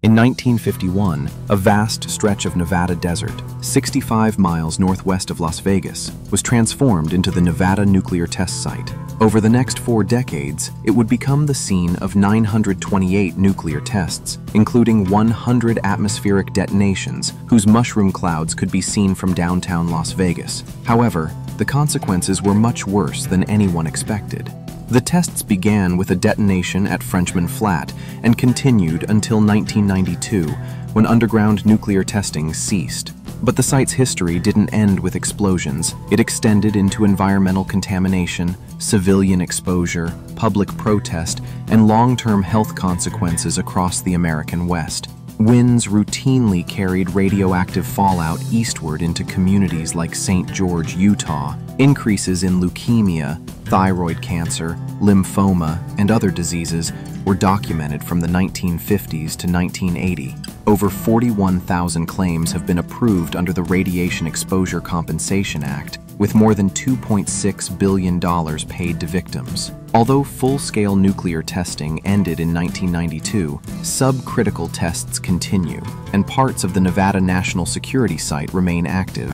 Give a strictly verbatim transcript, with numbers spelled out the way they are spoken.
In nineteen fifty-one, a vast stretch of Nevada desert, sixty-five miles northwest of Las Vegas, was transformed into the Nevada Nuclear Test Site. Over the next four decades, it would become the scene of nine hundred twenty-eight nuclear tests, including one hundred atmospheric detonations whose mushroom clouds could be seen from downtown Las Vegas. However, the consequences were much worse than anyone expected. The tests began with a detonation at Frenchman Flat and continued until nineteen ninety-two, when underground nuclear testing ceased. But the site's history didn't end with explosions. It extended into environmental contamination, civilian exposure, public protest, and long-term health consequences across the American West. Winds routinely carried radioactive fallout eastward into communities like Saint George, Utah. Increases in leukemia, thyroid cancer, lymphoma, and other diseases were documented from the nineteen fifties to nineteen eighty. Over forty-one thousand claims have been approved under the Radiation Exposure Compensation Act, with more than two point six billion dollars paid to victims. Although full-scale nuclear testing ended in nineteen ninety-two, subcritical tests continue, and parts of the Nevada National Security Site remain active.